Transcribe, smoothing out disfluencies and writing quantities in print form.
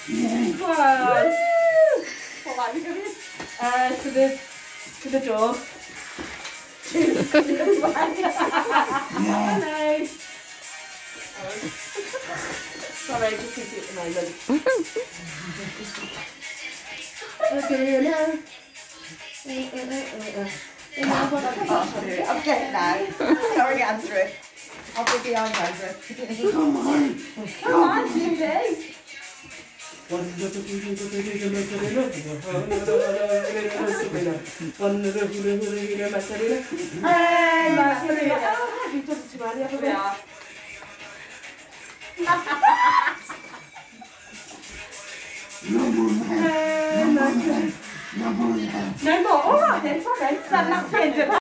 Come on. Hold on, to the door. Hello. Sorry, just busy at the moment. I'm getting now. Sorry, Andrew. I'll be behind Andrew. Come on, Judy. Hey, Marcelina. Oh, have you done it to Annie? Have a Yeah. No more. All right then, sorry. That's the end of